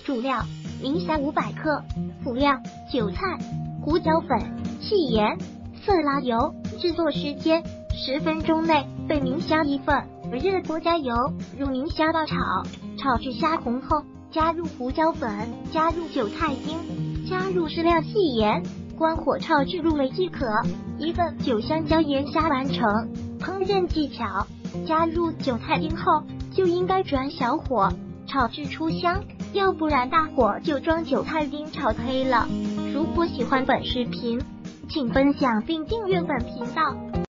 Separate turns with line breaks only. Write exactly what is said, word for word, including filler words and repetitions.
主料：明虾五百克，辅料：韭菜、胡椒粉、细盐、色拉油。制作时间：十分钟内备明虾一份。热锅加油，入明虾爆炒，炒至虾红后，加入胡椒粉，加入韭菜丁，加入适量细盐，关火炒至入味即可。一份九香椒盐虾完成。烹饪技巧：加入韭菜丁后，就应该转小火炒至出香，要不然大火就将韭菜丁炒黑了。如果喜欢本视频，请分享并订阅本频道。